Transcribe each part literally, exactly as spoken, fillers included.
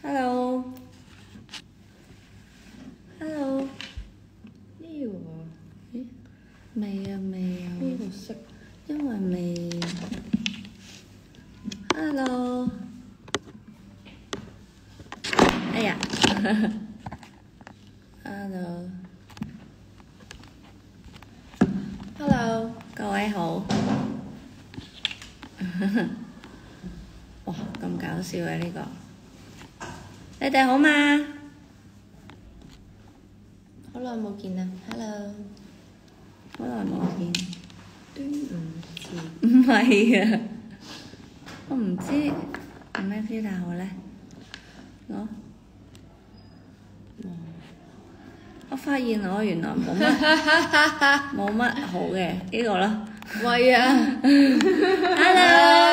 Hello，Hello， 呢個咦？未啊未啊。呢個色，因為未。Hello， 哎呀，Hello，Hello， 各位好。哇，咁搞笑嘅呢個，你哋好嗎？好耐冇見啦 ，Hello， 好耐冇見。端午節？唔係啊，我唔知有咩 filter 好咧。我我發現我原來冇乜冇乜好嘅呢個咯。喂啊 ！Hello，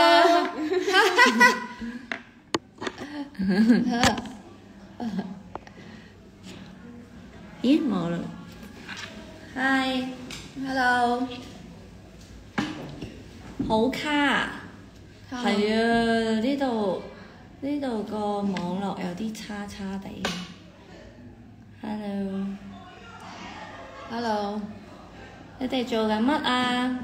咦冇啦 ，Hi，Hello， 好卡啊！係啊，呢度呢度個網絡有啲差差地。Hello，Hello， 你哋做緊乜啊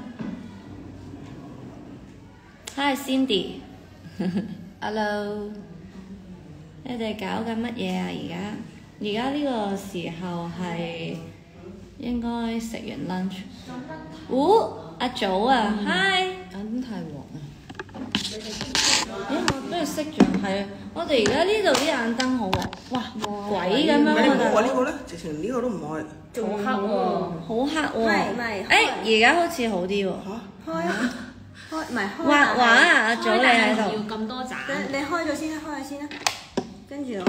？Hi Cindy，Hello， 你哋搞緊乜嘢啊？而家而家呢個時候係應該食完 lunch。哦，阿祖啊 ，Hi。眼太黃啊！咦，我不如熄咗，係我哋而家呢度啲眼燈好黃，哇，鬼咁樣。唔係你唔好話呢個咧，直情呢個都唔開。仲黑喎，好黑喎。唔係唔係。誒，而家好似好啲喎。嚇？開啊！開唔係開畫畫啊！阿祖你喺度。要咁多盞。你開咗先啦，開咗先啦。跟住我。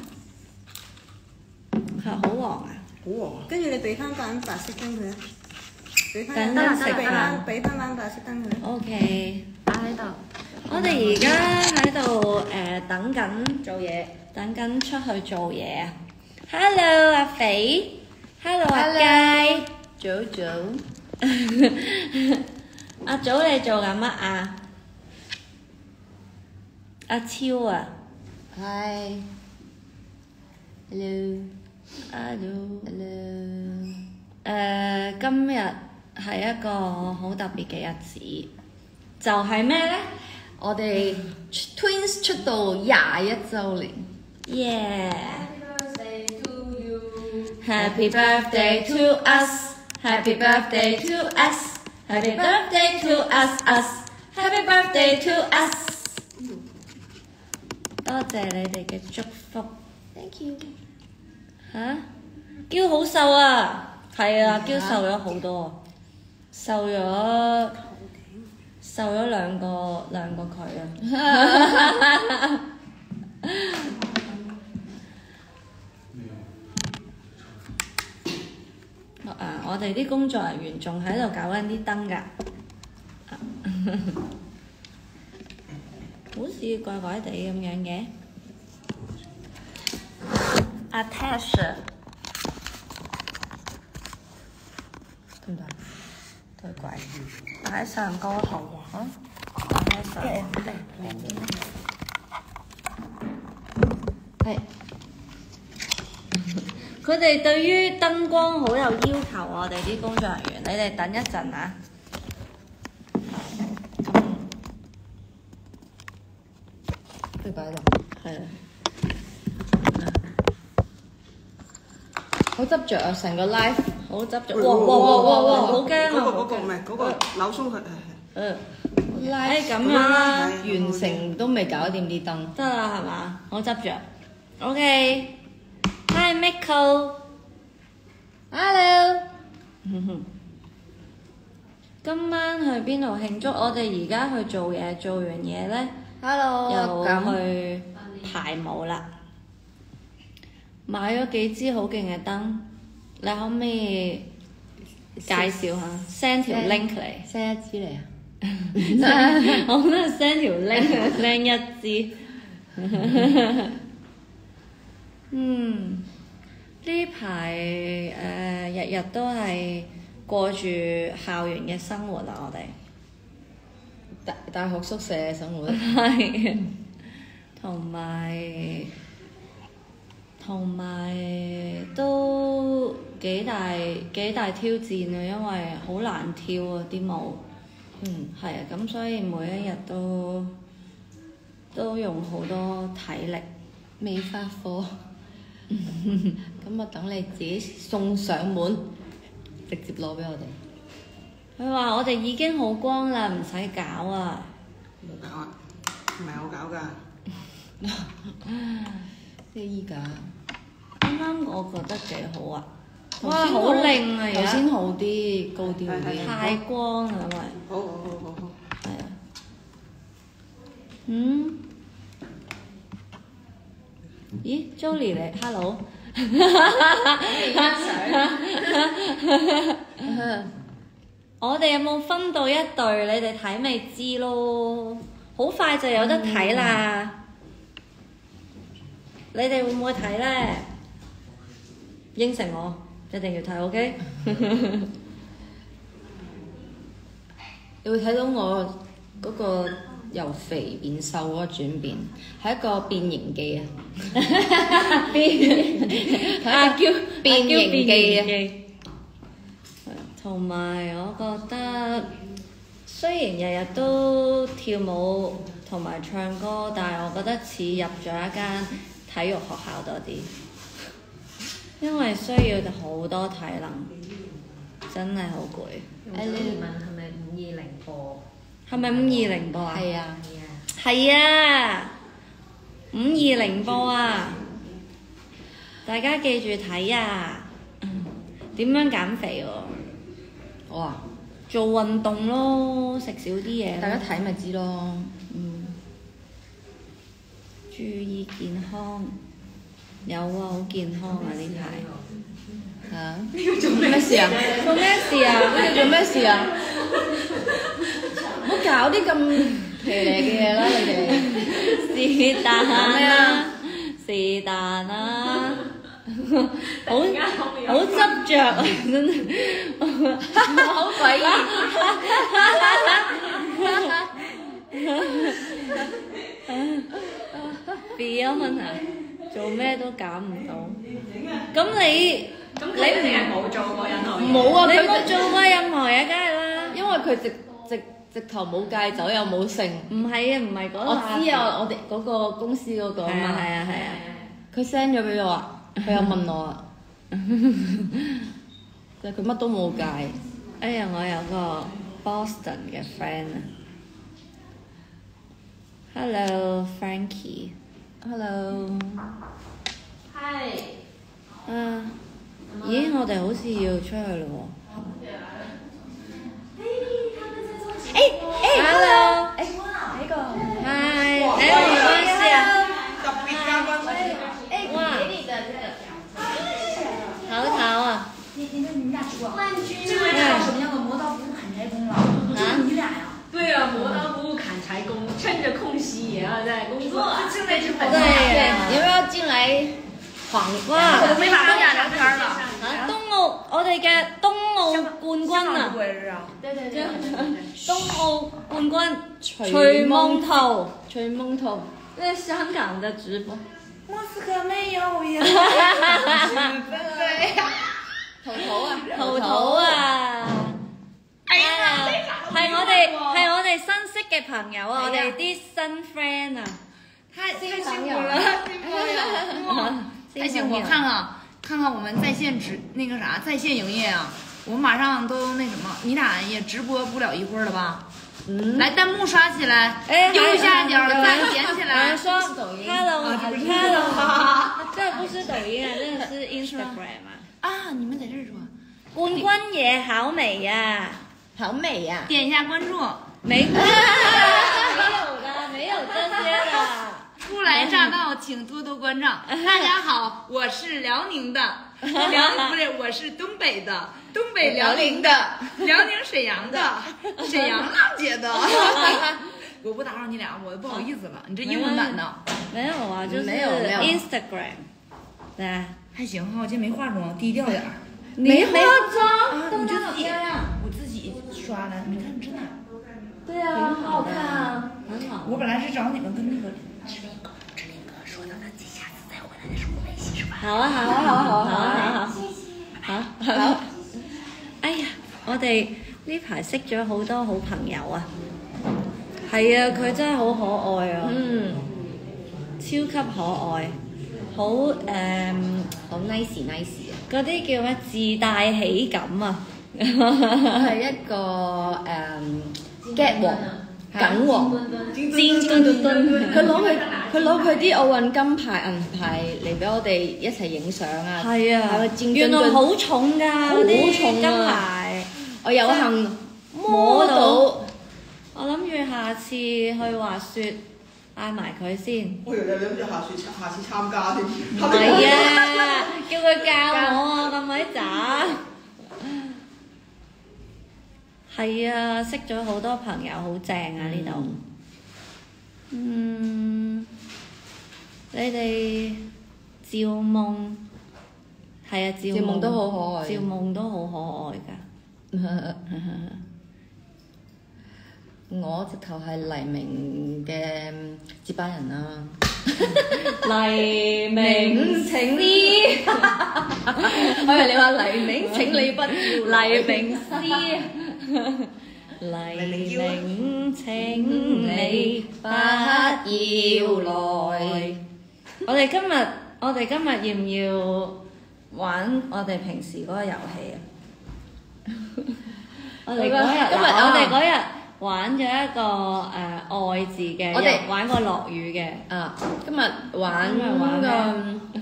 係好黃啊！好黃。跟住你俾翻盞白色燈佢啊！俾翻燈食飯。俾翻盞白色燈佢。O K。擺喺度。我哋而家喺度誒等緊做嘢，等緊出去做嘢啊 ！Hello 阿肥 ，Hello 阿佳，早早。阿祖你做緊乜啊？阿超啊 ，Hi，Hello，Hello，Hello。誒，今日係一個好特別嘅日子，就係咩咧？我哋 Twins 出道廿一週年 ，Yeah！Happy birthday to you，Happy birthday to us，Happy birthday to us，Happy birthday to us，us，Happy birthday to us。多謝你哋嘅祝福 ，Thank you。嚇，嬌好瘦啊！係啊，嬌瘦咗好多，瘦咗。瘦咗兩個兩個佢啊！啊！我哋啲工作人員仲喺度搞緊啲燈㗎，好似怪怪地咁樣嘅。阿 Tash， 得唔得？都係怪。擺上高頭啊！擺上係佢哋對於燈光好有要求，我哋啲工作人員，你哋等一陣啊！佢擺喺度，係啊！好執着啊！成個 live 好執着，哇哇哇哇哇！好驚啊！嗰個嗰個唔係嗰個扭鬆佢，係係。嗯。live 咁樣啦，完成都未搞掂啲燈。得啦，係嘛？好執着。OK。Hi Miko。Hello。今晚去邊度慶祝？我哋而家去做嘢，做完嘢咧， Hello， 又去排舞啦。買咗幾支好勁嘅燈，你可唔可以介紹下 ？send 條 link 嚟 ，send 一支嚟啊！我都係 send 條 link，send 一支。嗯，呢排誒日日都係過住校園嘅生活啦，我哋大大學宿舍嘅生活。係，同埋。 同埋都幾大幾大挑戰啊，因為好難跳啊啲舞。嗯，係啊，咁所以每一日都都用好多體力。 未發貨，咁啊等你自己送上門，直接攞俾我哋。 佢話我哋已經好光啦，唔使搞啊。 冇搞啊，唔係我搞㗎。 即係依家。 啱啱我覺得幾好啊！哇，好靚啊！而家頭先好啲，高啲嗰啲。 太光啦，因為。 好好好好好。 係啊。嗯？咦 ，Jolie 嚟 ，hello。我哋有冇分到一隊？你哋睇咪知咯，好快就有得睇啦。嗯、你哋會唔會睇咧？應承我，一定要睇 ，OK？ 你會睇到我嗰個由肥變瘦嗰個轉變，係一個變形記啊！ 變阿嬌變形記啊！ 同埋我覺得，雖然日日都跳舞同埋唱歌，但係我覺得似入咗一間體育學校多啲，因為需要好多體能，真係好攰。 誒，你哋問係咪五二零播？ 係咪五二零播啊？ 係啊， 係啊，五二零播啊！大家記住睇啊！點樣減肥喎？ 我啊， 做運動咯，食少啲嘢。 大家睇咪知咯。 嗯。注意健康，有啊，好健康啊呢排。 嚇？做咩事啊？ 做咩事啊？ 你做咩事啊？唔好搞啲咁騎呢嘅嘢啦，你哋。 是但啦，是但啦。好好執着啊！真係， 好詭異。 Beyond 啊，做咩都減唔到。咁你咁你哋係冇做過任何嘢？ 冇啊！ 你佢冇做過任何嘢，梗係啦。 因為佢直直直頭冇戒酒又冇剩。 唔係啊，唔係嗰我知啊，我哋嗰個公司嗰個啊嘛。 係啊係啊。 佢 send 咗俾我啊，佢有問我啊。就佢乜都冇戒。 哎呀，我有個 Boston 嘅 friend 啊。Hello Frankie。 Hello。 係。 啊，咦，我哋好似要出去咯喎。哎哎 ，Hello。 哎，呢個。 嗨，哎，我唔關事啊。 特別嘉賓。 哇。好潮啊！ 你你们你们俩吃过？ 冠軍这位叫什么样的磨刀不误砍柴工了？就是你俩呀。 對啊，磨刀不誤砍柴工，趁着空隙也要在工作。 就在直播對你要不要進來晃？ 哇！ 我没法跟俩聊天了。 啊，東奧，我哋嘅東奧冠軍啊！ 对对对。 東奧冠軍徐徐夢桃， 徐夢桃， 在香港的直播。 莫斯科沒有呀。 桃桃啊， 桃桃啊！哎呀，係我哋係我哋新識嘅朋友啊，我哋啲新 friend 啊， 太太辛苦了， 新太辛苦！我看看看看我们在线直那个啥在線營業啊，我們馬上都那什麼，你倆也直播不了一會兒了吧？嗯，來彈幕刷起來，右下角的讚點起來。 有人說 Hello，Hello，這不是抖音啊，這個是 Instagram 啊。 啊，你們在這兒說。 冠軍也好美呀， 好美呀！ 點一下關注。 沒關係，沒有的，沒有這些的。 初來乍到，請多多關照。大家好，我是遼寧的，遼不是，我是東北的，東北遼寧的，遼寧沈陽的，沈陽浪姐的。我不打擾你倆，我不好意思了。你這英文版的？ 沒有啊，就是沒有沒有 Instagram。對啊。 還行哈，我今天沒化妝，低調點兒。 沒化妝， 啊，你就自己，我自己刷的，你看真的。 對啊，很好看啊，很好。 我本來是找你們跟那個志林哥，志林哥說的，他下次再回來的時候沒戲是吧？ 好啊好啊好啊好啊好啊好啊好好。哎呀，我哋呢排識咗好多好朋友啊！係啊，佢真係好可愛啊！ 嗯， 超級可愛，好誒， 好 nice nice 啊！ 嗰啲叫咩？自帶喜感啊！ 係一個誒 get 王、梗王、尖墩墩，佢攞佢佢攞佢啲奧運金牌銀牌嚟俾我哋一齊影相啊！ 係啊係個尖原來墩墩好重㗎，嗰啲好重啊金牌。 我有幸摸摸到到， 我諗住下次去滑雪嗌埋佢先。 我以為你諗住下次下次參加添。 唔係啊，叫佢教我啊，咁鬼渣。係啊，識咗好多朋友，好正啊呢度。嗯，你哋趙夢係啊，趙趙夢都好可愛趙夢都好可愛㗎。 我直頭係黎明嘅接班人啦。 黎明請詩，我以為你話黎明請你不要黎明詩，黎明請你不要來。我哋今日，我哋今日要唔要玩我哋平時嗰個遊戲啊？我哋嗰日， 今日我哋嗰日玩咗一個誒、呃、愛字嘅， 我哋又玩過落雨嘅。 啊，今日玩今日玩個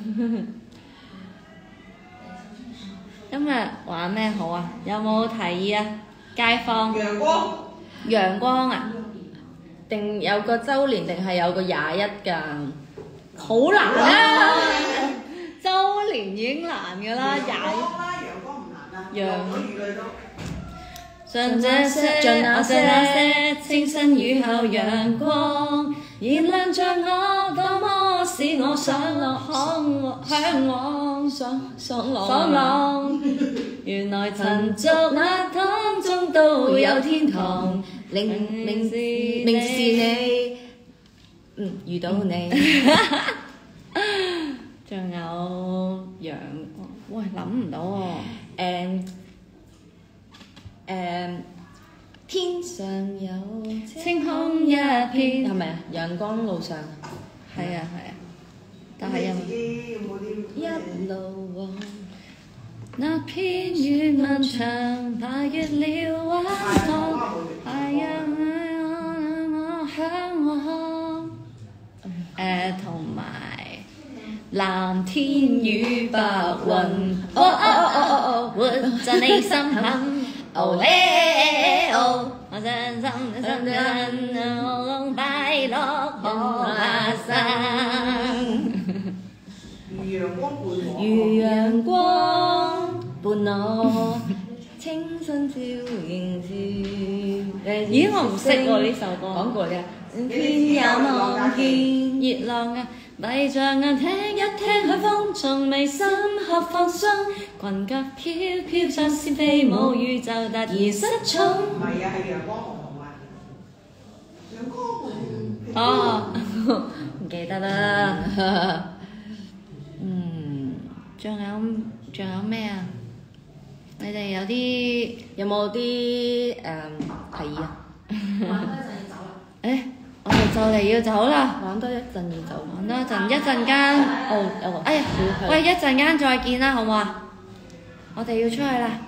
今日玩咩好啊？有冇提議啊？街坊陽光， 陽光啊， 定有個週年定係有個廿一㗎？ 好難啊！週年已經難㗎啦，廿陽光啦，陽光唔難啊， 陽落咗雨你都。 像這些， 像那我像那些清新雨後陽光，燃亮着我，多麼使我想落向向往爽爽朗爽朗。原來塵俗那當中都有天堂， 明明是明是你，嗯，遇到你。 仲有陽，喂諗唔到喎。 誒誒，天上有清空一片， 係咪啊？陽光路上， 係啊係啊，但係有自己有冇啲一路往。 那片月漫長，爬越了彎岸，太陽我向往。誒，同埋藍天與白雲，哦哦哦哦哦，活在你心坎。哦咧哦，我真心真真我快樂可發生。 如陽光伴我， 如陽光伴我，清新照映住。 咦，我唔識喎呢首歌。 講過嘅。 天也望見熱浪啊，閉着眼聽一聽海風，從眉心合放鬆，裙腳飄飄像是飛舞宇宙突然失聰。 唔係啊，係陽光紅紅啊，陽光紅。 哦，唔記得啦。嗯，仲有仲有咩啊？你哋有啲有冇啲誒提議啊？ 誒，我哋就嚟要走啦。 玩多一陣要走。 玩多一陣，一陣間。 哦，有個。 哎呀，喂，一陣間再見啦，好唔好啊？我哋要出去啦。